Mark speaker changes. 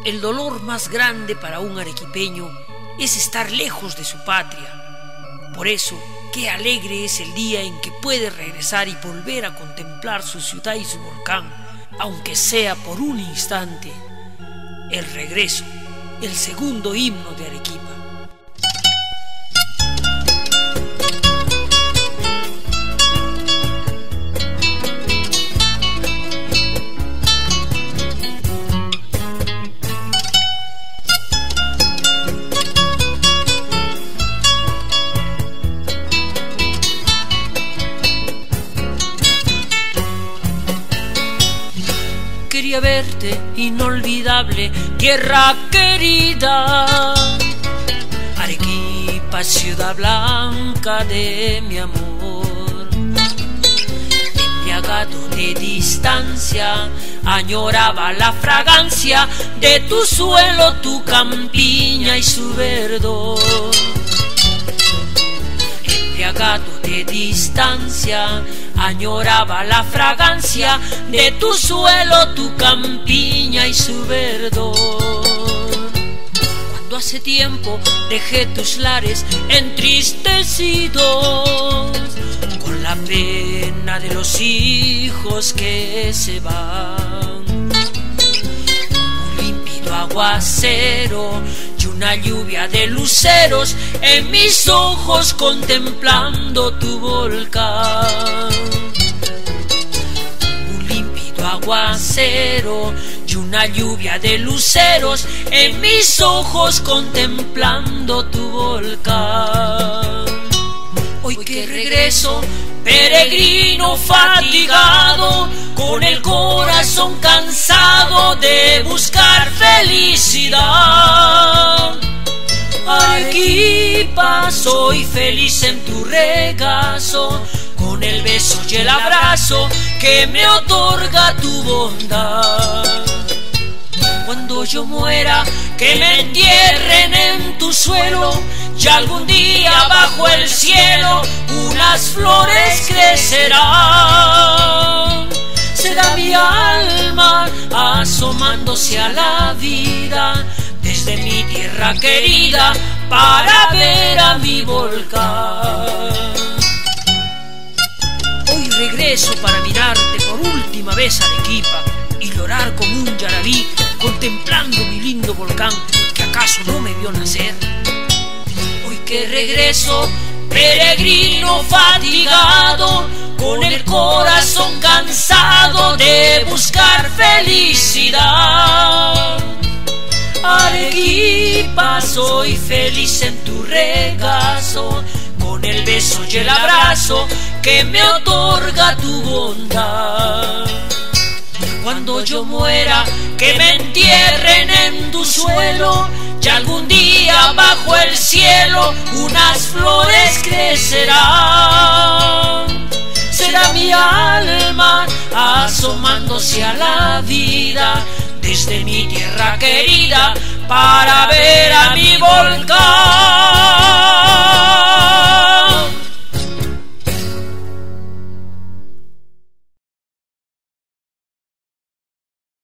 Speaker 1: El dolor más grande para un arequipeño es estar lejos de su patria. Por eso, qué alegre es el día en que puede regresar y volver a contemplar su ciudad y su volcán, aunque sea por un instante. El regreso, el segundo himno de Arequipa. Quería verte, inolvidable, tierra querida, Arequipa, ciudad blanca de mi amor. Embriagado de distancia, añoraba la fragancia de tu suelo, tu campiña y su verdor. Embriagado de distancia, añoraba la fragancia de tu suelo, tu campiña y su verdor. Cuando hace tiempo dejé tus lares entristecidos, con la pena de los hijos que se van. Un límpido aguacero y una lluvia de luceros en mis ojos contemplando tu volcán. Un límpido aguacero y una lluvia de luceros en mis ojos contemplando tu volcán. Hoy que regreso, peregrino fatigado, con el corazón cansado de buscar felicidad. Arequipa, soy feliz en tu regazo, con el beso y el abrazo que me otorga tu bondad. Cuando yo muera, que me entierren en tu suelo, y algún día bajo el cielo unas flores crecerán. Será mi alma asomándose a la vida desde mi tierra querida para ver a mi volcán. Hoy regreso para mirarte por última vez, Arequipa, y llorar como un yarabí contemplando mi lindo volcán que acaso no me vio nacer. Hoy que regreso, peregrino fatigado, con el corazón cansado de buscar felicidad. Arequipa, soy feliz en tu regazo, con el beso y el abrazo que me otorga tu bondad. Cuando yo muera, que me entierren en tu suelo, y algún día bajo el cielo unas flores crecerán. Será mi alma asomándose a la vida desde mi tierra querida para ver a mi volcán.